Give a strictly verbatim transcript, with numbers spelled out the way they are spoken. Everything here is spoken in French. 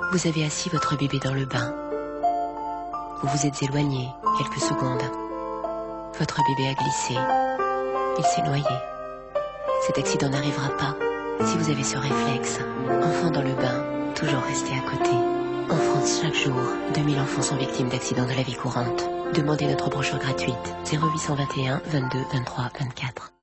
Vous avez assis votre bébé dans le bain. Vous vous êtes éloigné quelques secondes. Votre bébé a glissé. Il s'est noyé. Cet accident n'arrivera pas si vous avez ce réflexe. Enfant dans le bain, toujours rester à côté. En France, chaque jour, deux mille enfants sont victimes d'accidents de la vie courante. Demandez notre brochure gratuite zéro huit cent vingt et un vingt-deux vingt-trois vingt-quatre.